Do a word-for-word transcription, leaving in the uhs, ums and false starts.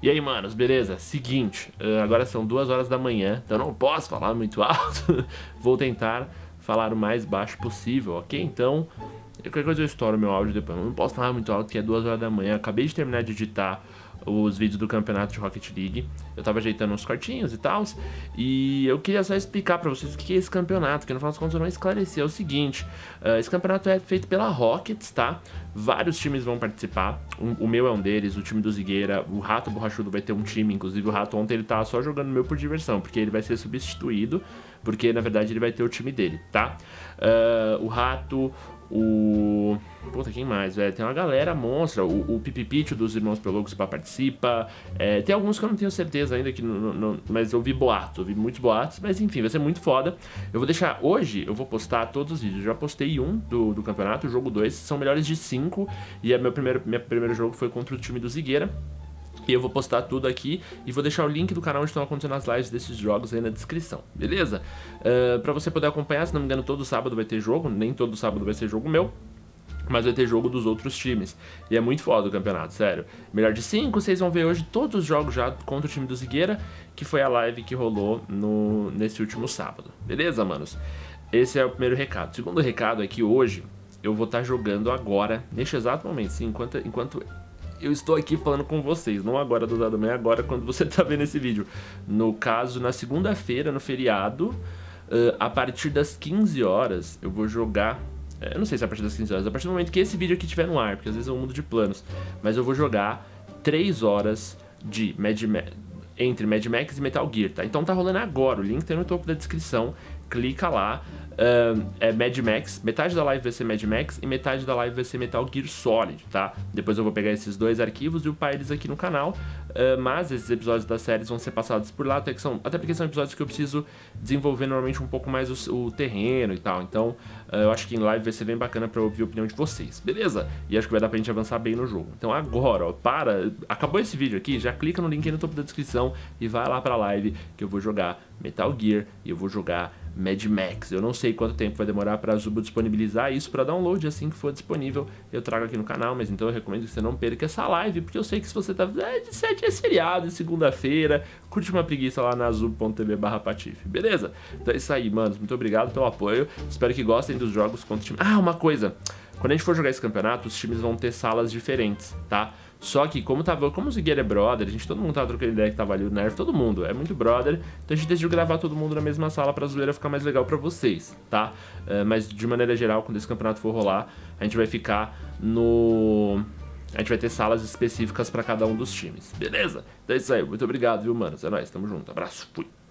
E aí, manos, beleza? Seguinte, uh, agora são duas horas da manhã, então eu não posso falar muito alto. Vou tentar falar o mais baixo possível, ok? Então, qualquer coisa eu estouro meu áudio depois. Eu não posso falar muito alto, que é duas horas da manhã. Acabei de terminar de editar os vídeos do campeonato de Rocket League. Eu tava ajeitando uns cortinhos e tal. E eu queria só explicar pra vocês o que é esse campeonato, que no final das contas eu não esclareci. É o seguinte, uh, esse campeonato é feito pela Rockets, tá? Vários times vão participar. O, o meu é um deles, o time do Zigueira. O Rato Borrachudo vai ter um time. Inclusive o Rato ontem ele tava só jogando o meu por diversão, porque ele vai ser substituído, porque na verdade ele vai ter o time dele, tá? Uh, o Rato... O... Puta, quem mais, velho? Tem uma galera monstra. O, o Pipipitio dos Irmãos Pelogos pra participar. É, tem alguns que eu não tenho certeza ainda, que não, não, mas eu vi boatos, eu vi muitos boatos. Mas enfim, vai ser muito foda. Eu vou deixar, hoje eu vou postar todos os vídeos. Eu já postei um do, do campeonato, o jogo dois. São melhores de cinco. E é meu primeiro, meu primeiro jogo foi contra o time do Zigueira. E eu vou postar tudo aqui e vou deixar o link do canal onde estão acontecendo as lives desses jogos aí na descrição, beleza? Uh, pra você poder acompanhar, se não me engano, todo sábado vai ter jogo, nem todo sábado vai ser jogo meu, mas vai ter jogo dos outros times. E é muito foda o campeonato, sério. Melhor de cinco, vocês vão ver hoje todos os jogos já contra o time do Zigueira, que foi a live que rolou no, nesse último sábado, beleza, manos? Esse é o primeiro recado. O segundo recado é que hoje eu vou estar jogando agora, neste exato momento, sim, enquanto... enquanto eu estou aqui falando com vocês, não agora do da manhã, agora quando você tá vendo esse vídeo. No caso, na segunda-feira, no feriado, uh, a partir das quinze horas, eu vou jogar... Uh, eu não sei se é a partir das quinze horas, a partir do momento que esse vídeo aqui estiver no ar, porque às vezes eu mudo de planos. Mas eu vou jogar três horas de Mad Max, entre Mad Max e Metal Gear, tá? Então tá rolando agora, o link tá no topo da descrição, clica lá. Uh, é Mad Max, metade da live vai ser Mad Max e metade da live vai ser Metal Gear Solid, tá? Depois eu vou pegar esses dois arquivos e upar eles aqui no canal, uh, mas esses episódios das séries vão ser passados por lá, até, que são, até porque são episódios que eu preciso desenvolver normalmente um pouco mais o, o terreno e tal, então uh, eu acho que em live vai ser bem bacana pra ouvir a opinião de vocês, beleza? E acho que vai dar pra gente avançar bem no jogo. Então agora, ó, para, acabou esse vídeo aqui, já clica no link aí no topo da descrição e vai lá pra live que eu vou jogar Metal Gear e eu vou jogar Mad Max. Eu não sei quanto tempo vai demorar para a Azubo disponibilizar isso para download. Assim que for disponível eu trago aqui no canal, mas então eu recomendo que você não perca essa live, porque eu sei que se você tá é, de sete é feriado, de segunda-feira, curte uma preguiça lá na azubo ponto tv barra patife, beleza? Então é isso aí, manos, muito obrigado pelo apoio, espero que gostem dos jogos contra o time. Ah, uma coisa, quando a gente for jogar esse campeonato, os times vão ter salas diferentes, tá? Só que como, tava, como o Zigueira é brother, a gente, todo mundo tava trocando ideia que tava ali, o Nerf, todo mundo, é muito brother, então a gente decidiu gravar todo mundo na mesma sala pra zoeira ficar mais legal pra vocês, tá? Uh, mas de maneira geral, quando esse campeonato for rolar, a gente vai ficar no... A gente vai ter salas específicas pra cada um dos times, beleza? Então é isso aí, muito obrigado, viu, manos? É nóis, tamo junto, abraço, fui!